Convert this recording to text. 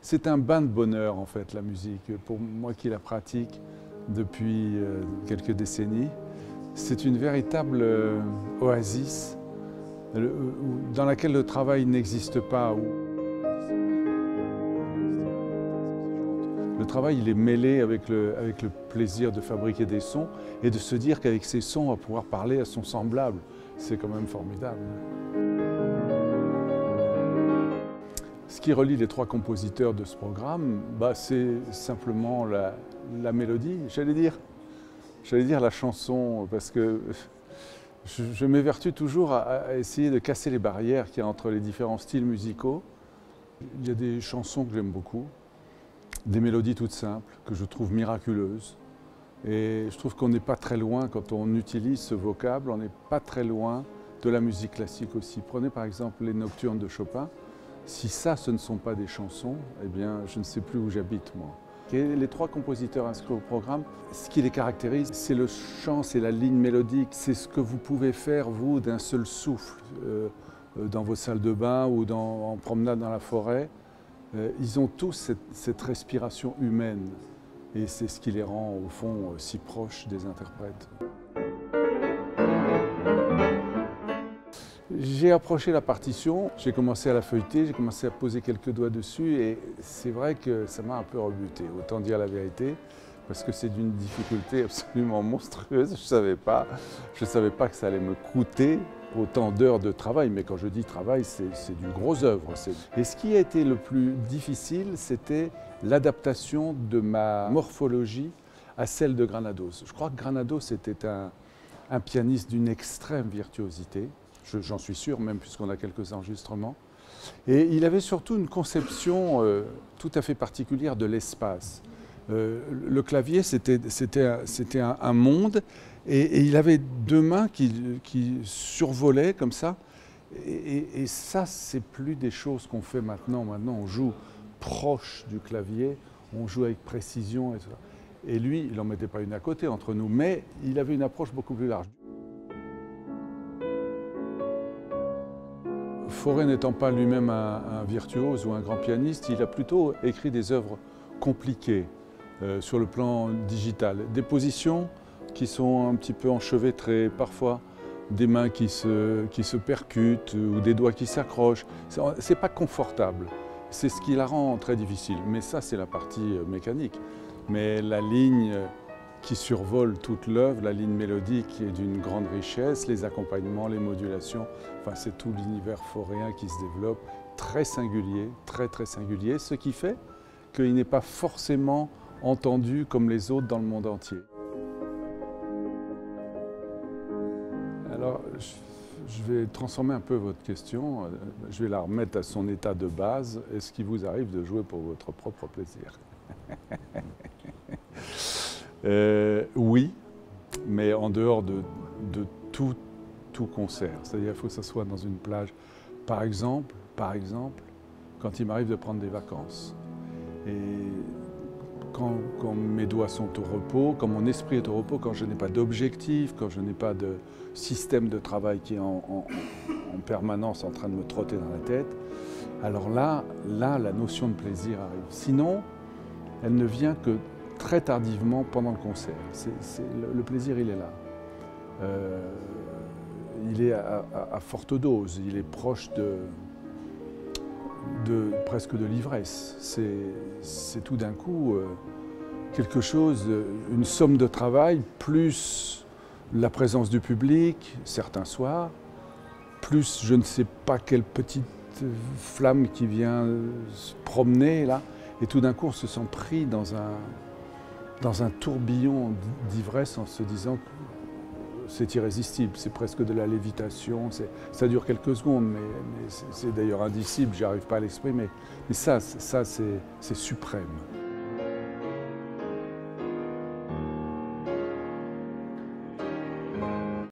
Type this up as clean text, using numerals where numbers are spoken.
C'est un bain de bonheur en fait, la musique. Pour moi qui la pratique depuis quelques décennies, c'est une véritable oasis dans laquelle le travail n'existe pas. Le travail, il est mêlé avec le plaisir de fabriquer des sons et de se dire qu'avec ces sons, on va pouvoir parler à son semblable. C'est quand même formidable. Ce qui relie les trois compositeurs de ce programme, c'est simplement la mélodie, j'allais dire la chanson, parce que je m'évertue toujours à essayer de casser les barrières qu'il y a entre les différents styles musicaux. Il y a des chansons que j'aime beaucoup, des mélodies toutes simples, que je trouve miraculeuses. Et je trouve qu'on n'est pas très loin, quand on utilise ce vocable, on n'est pas très loin de la musique classique aussi. Prenez par exemple les Nocturnes de Chopin. Si ça, ce ne sont pas des chansons, eh bien, je ne sais plus où j'habite, moi. Et les trois compositeurs inscrits au programme, ce qui les caractérise, c'est le chant, c'est la ligne mélodique, c'est ce que vous pouvez faire, vous, d'un seul souffle, dans vos salles de bain ou en promenade dans la forêt. Ils ont tous cette respiration humaine, et c'est ce qui les rend, au fond, si proches des interprètes. J'ai approché la partition, j'ai commencé à la feuilleter, j'ai commencé à poser quelques doigts dessus et c'est vrai que ça m'a un peu rebuté, autant dire la vérité, parce que c'est d'une difficulté absolument monstrueuse. Je savais pas que ça allait me coûter autant d'heures de travail, mais quand je dis travail, c'est du gros œuvre. Et ce qui a été le plus difficile, c'était l'adaptation de ma morphologie à celle de Granados. Je crois que Granados était un pianiste d'une extrême virtuosité. J'en suis sûr, même puisqu'on a quelques enregistrements. Et il avait surtout une conception tout à fait particulière de l'espace. Le clavier, c'était un monde, et il avait deux mains qui survolaient comme ça. Et ça, c'est plus des choses qu'on fait maintenant. Maintenant, on joue proche du clavier, on joue avec précision. Et tout ça. Et lui, il n'en mettait pas une à côté entre nous, mais il avait une approche beaucoup plus large. Fauré n'étant pas lui-même un virtuose ou un grand pianiste, il a plutôt écrit des œuvres compliquées sur le plan digital. Des positions qui sont un petit peu enchevêtrées, parfois des mains qui se percutent ou des doigts qui s'accrochent. C'est pas confortable. C'est ce qui la rend très difficile. Mais ça, c'est la partie mécanique. Mais la ligne qui survole toute l'œuvre, la ligne mélodique est d'une grande richesse, les accompagnements, les modulations, enfin c'est tout l'univers fauréen qui se développe, très singulier, très singulier, ce qui fait qu'il n'est pas forcément entendu comme les autres dans le monde entier. Alors, je vais transformer un peu votre question, je vais la remettre à son état de base. Est-ce qu'il vous arrive de jouer pour votre propre plaisir? Oui, mais en dehors de tout concert. C'est-à-dire qu'il faut que ça soit dans une plage. Par exemple, quand il m'arrive de prendre des vacances. Et quand mes doigts sont au repos, quand mon esprit est au repos, quand je n'ai pas d'objectif, quand je n'ai pas de système de travail qui est en permanence en train de me trotter dans la tête, alors là, la notion de plaisir arrive. Sinon, elle ne vient que très tardivement pendant le concert. Le plaisir, il est là. Il est à forte dose, il est proche presque de l'ivresse. C'est tout d'un coup quelque chose, une somme de travail, plus la présence du public, certains soirs, plus je ne sais pas quelle petite flamme qui vient se promener là, et tout d'un coup on se sent pris dans un tourbillon d'ivresse en se disant que c'est irrésistible, c'est presque de la lévitation, ça dure quelques secondes, mais c'est d'ailleurs indicible, j'y arrive pas à l'exprimer, mais ça c'est suprême.